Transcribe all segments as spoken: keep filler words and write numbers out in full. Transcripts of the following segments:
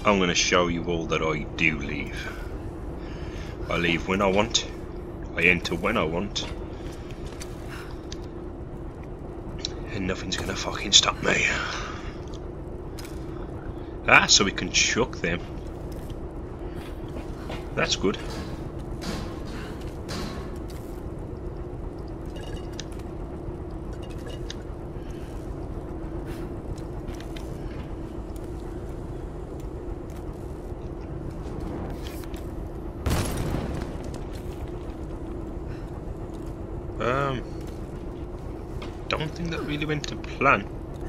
I'm going to show you all that I do leave. I leave when I want. I enter when I want. And nothing's going to fucking stop me. Ah, so we can chuck them. That's good. Um, don't think that really went to plan.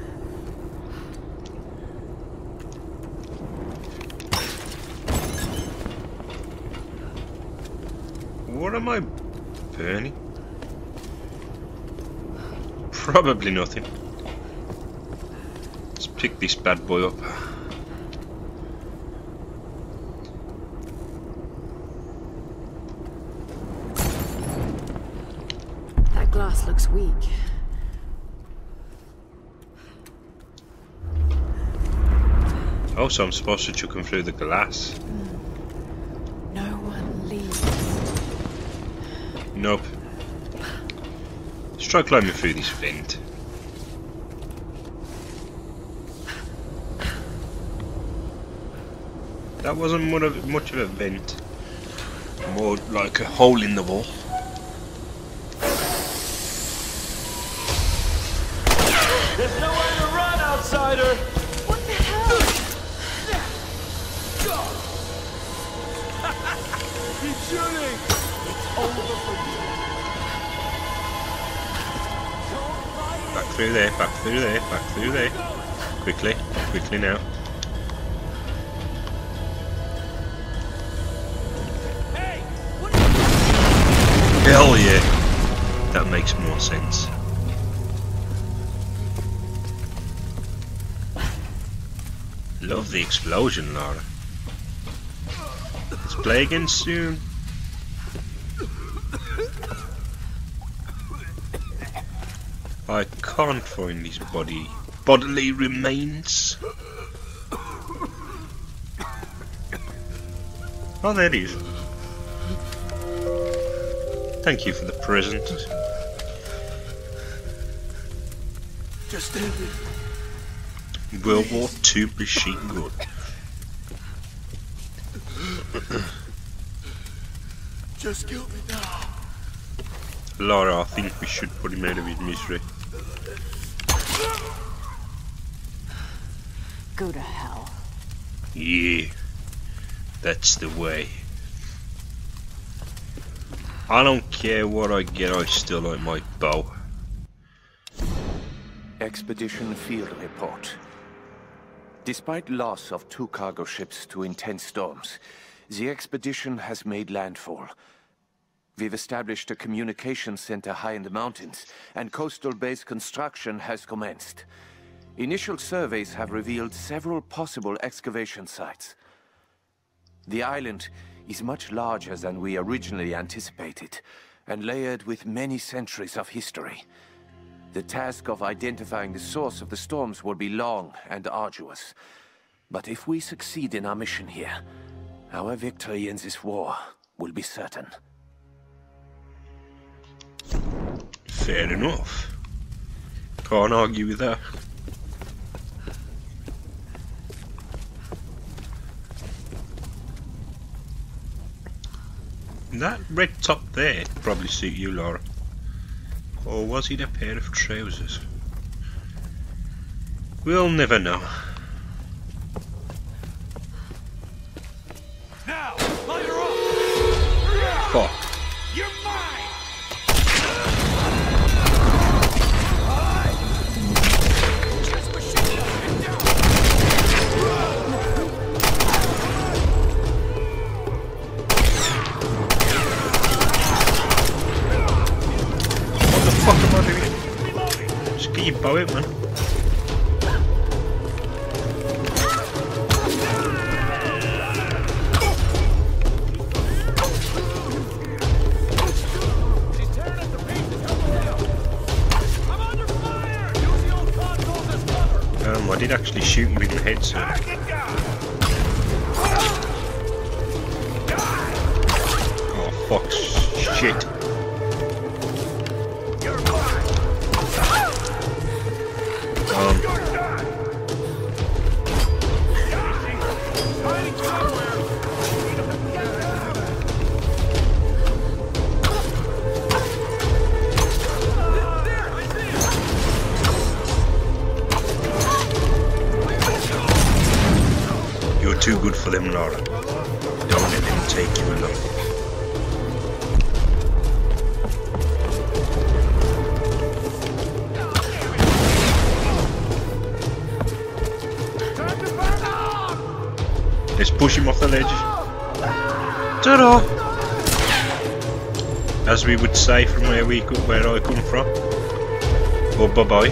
What am I burning? Probably nothing. Let's pick this bad boy up. That glass looks weak. Oh, so I'm supposed to chuck him through the glass. No one leaves. Nope. Let's try climbing through this vent. That wasn't much of, much of a vent. More like a hole in the wall. There's nowhere to run, outsider! What the hell? Keep shooting! It's over for you. Back through there, back through there, back through there. Quickly, quickly now. Hey! What Hell yeah! That makes more sense. Love the explosion, Lara. Let's play again soon. I can't find his body bodily remains. Oh, there it is. Thank you for the present. Just ended. World War Two machine gun. Just kill me now. Lara, I think we should put him out of his misery. Go to hell. Yeah, that's the way. I don't care what I get, I still like my bow. Expedition Field Report. Despite loss of two cargo ships to intense storms, the expedition has made landfall. We've established a communication center high in the mountains, and coastal base construction has commenced. Initial surveys have revealed several possible excavation sites. The island is much larger than we originally anticipated, and layered with many centuries of history. The task of identifying the source of the storms will be long and arduous. But if we succeed in our mission here, our victory in this war will be certain. Fair enough. Can't argue with that. That red top there probably suit you, Lara. Or was it a pair of trousers? We'll never know. Now, fire up! Fuck. You're mine! Just machine gun down! What the fuck am I doing? Just get your bow out, man. Um, I did actually shoot you in the head, sir. fuck shit. Um, you're too good for them, Lara. Don't let them take you along. Let's push him off the ledge. Ta-da! As we would say from where we come, where I come from. Or bye-bye.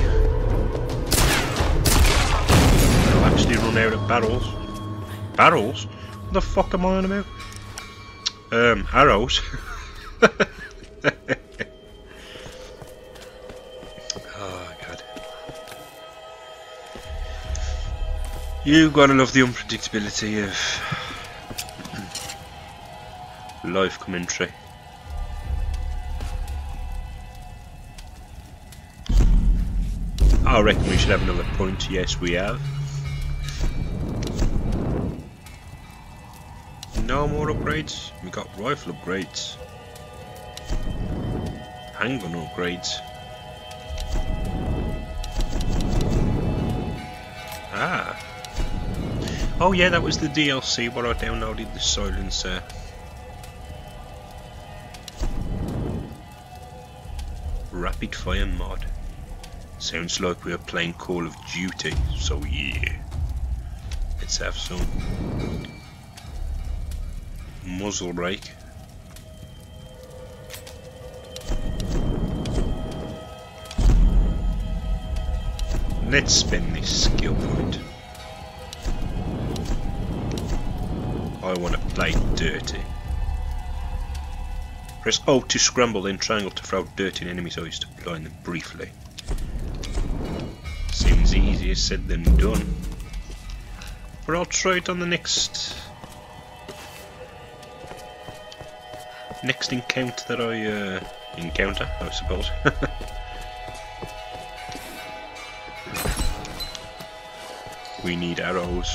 I'll actually run out of barrels. Barrels? What the fuck am I on about? Um, arrows. Oh god. You gotta love the unpredictability of life commentary. I reckon we should have another point. Yes, we have. No more upgrades. We got rifle upgrades. Handgun upgrades. Ah. Oh yeah, that was the D L C where I downloaded the silencer. Rapid fire mod. Sounds like we are playing Call of Duty, so yeah. Let's have some. Muzzle brake. Let's spend this skill point. I want to play dirty. Press O to scramble, then triangle to throw dirt in enemies' eyes to blind them briefly. Seems easier said than done. But I'll try it on the next next encounter that I uh, encounter, I suppose. We need arrows.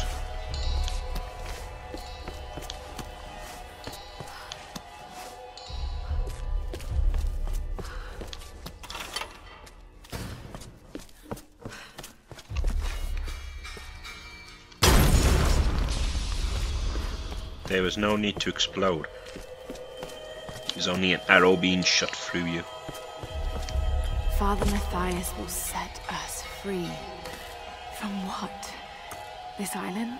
There was no need to explode. There's only an arrow being shot through you. Father Matthias will set us free. From what? This island?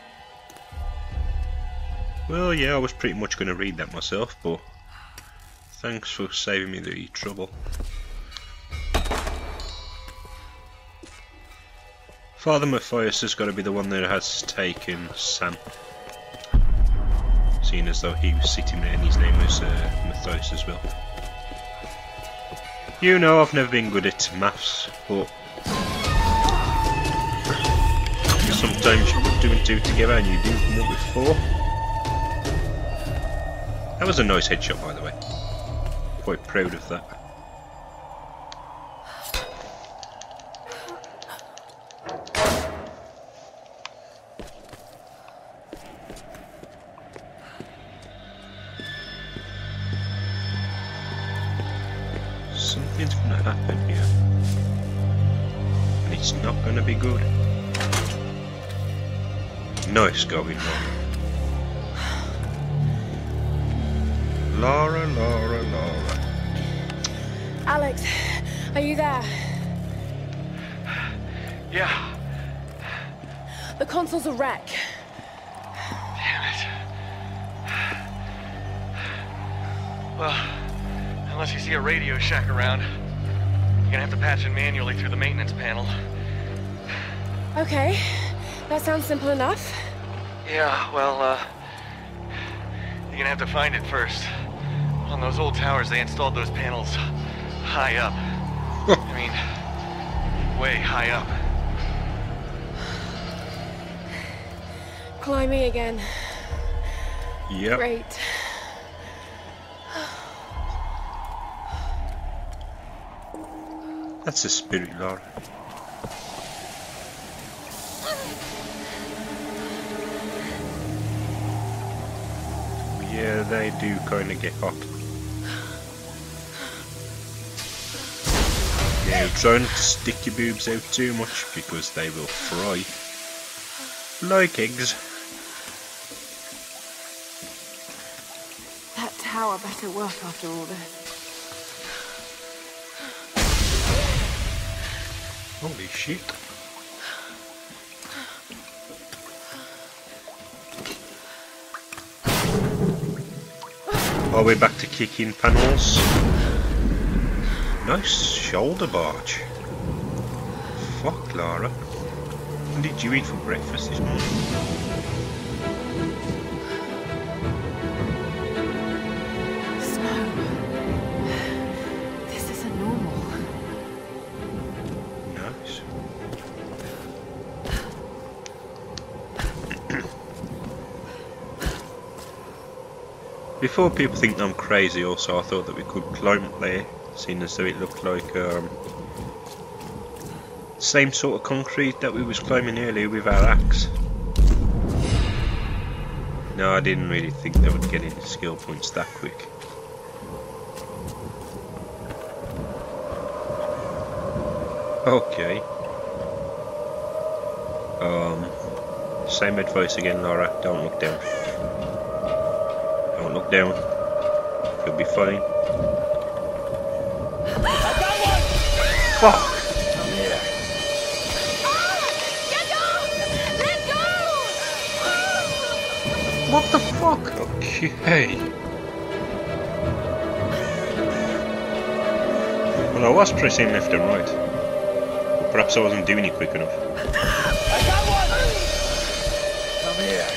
Well, yeah, I was pretty much going to read that myself, but thanks for saving me the trouble. Father Matthias has got to be the one that has taken Sam. Seeing as though he was sitting there and his name was uh, Matthias as well. You know, I've never been good at maths, but sometimes you put two and two together and you do come up with four. That was a nice headshot, by the way. Quite proud of that. Something's gonna happen here, and it's not gonna be good. Nice going, Lara. Lara, Lara, Lara. Alex, are you there? Yeah. The console's a wreck. Damn it. Well, unless you see a Radio Shack around, you're gonna have to patch it manually through the maintenance panel. Okay, that sounds simple enough. Yeah, well, uh, you're gonna have to find it first. On those old towers, they installed those panels high up. I mean, way high up. Climbing again. Yep. Great. That's a spirit, Lara. Yeah, they do kind of get hot. Yeah, try not to stick your boobs out too much because they will fry like eggs. That tower better work after all this. Holy shit. Are we back to kicking panels? Nice shoulder barge. Fuck, Lara. What did you eat for breakfast this morning? Snow. This isn't normal. Nice. Before people think I'm crazy, also I thought that we could climb up there, seeing as though it looked like um, same sort of concrete that we was climbing earlier with our axe. No, I didn't really think they would get any skill points that quick. Okay. Um, same advice again, Lara. Don't look down. Don't look down. You'll be fine. Fuck! Yeah. Get off! Let go! What the fuck? Okay. Well, I was pressing left and right. Perhaps I wasn't doing it quick enough. I got one! Come here.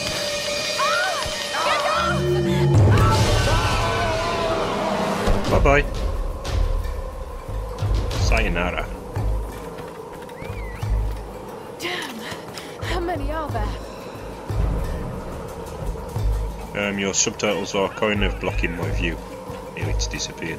Bye bye. Sayonara. Damn! How many are there? Um, your subtitles are kind of blocking my view. Yeah, it's disappeared.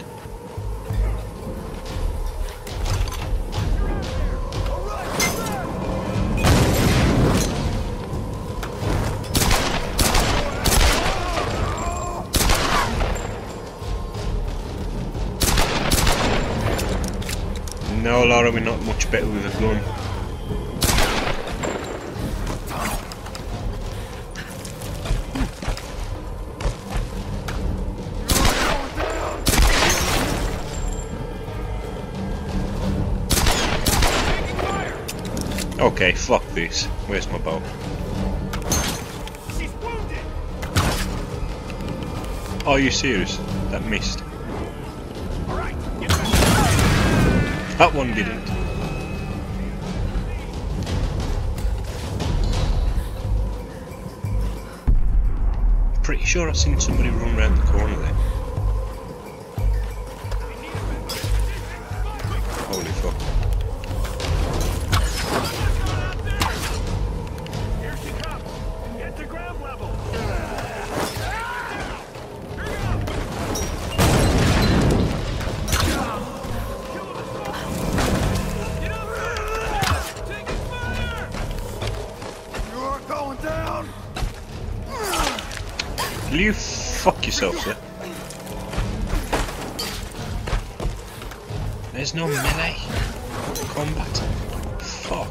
No, Lara, we're not much better with a gun. Okay, fuck this. Where's my bow? Are you serious? That missed. That one didn't. Pretty sure I've seen somebody run around the corner there. Holy fuck. Here she comes. Get to ground level. Will you fuck yourself, sir? There's no melee combat. Fuck.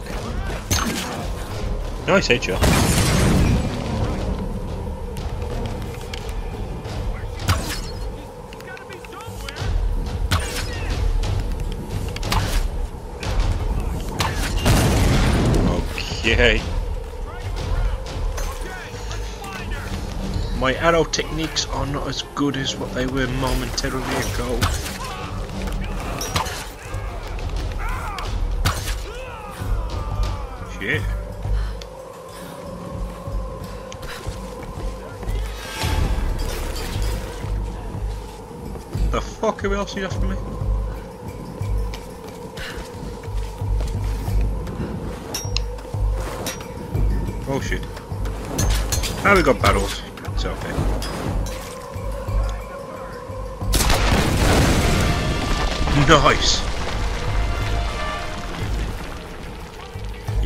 Nice headshot. Okay. My arrow techniques are not as good as what they were momentarily ago. Shit. The fuck, who else is after me? Oh shit. Now we got barrels. It's okay. Nice.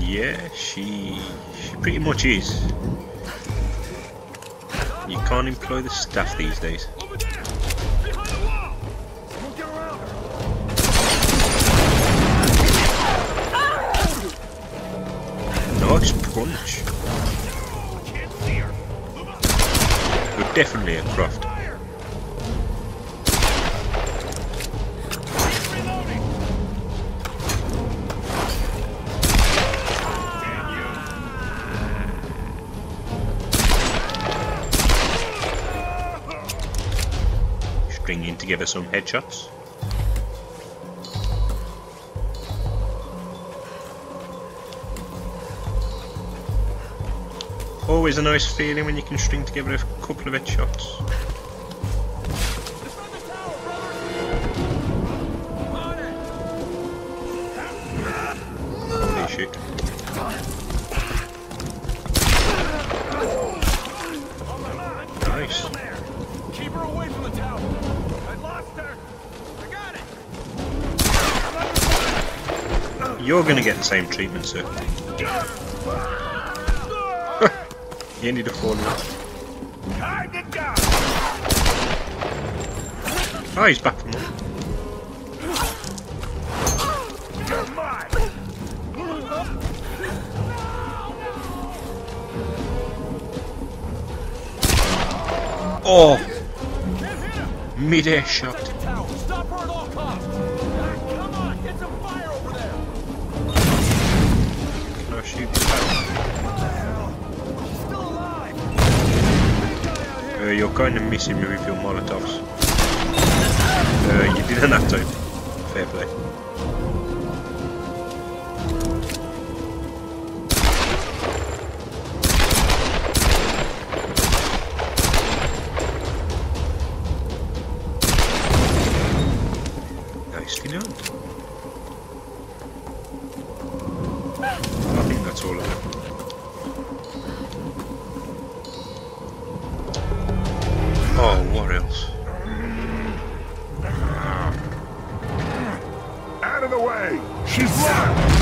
Yeah, she, she pretty much is. You can't employ the staff these days. Over there! Behind the wall! We'll get around her. Nice punch. Can't see her. But definitely a Croft. Fire! Keep reloading! Damn you! Stringing together some headshots. Always a nice feeling when you can string together a couple of headshots. Defend the tower, brother! On it! Holy shit. On my line! Nice. There! Keep her away from the tower! I lost her! I got it! You're gonna get the same treatment, sir. You need to fall in. Time to go! Oh, he's back from up. You're mine! Oh! Can't hit him! Mid-air shot. Protect the tower! Stop her at all costs! Ah, come on! Get some fire over there! Can I shoot this out? Still alive! Big guy out here! Uh, you're kind of missing me with your Molotovs. Uh, you didn't have to. Fair play. Nicely done. I think that's all of them. Oh, what else? Out of the way! She's locked!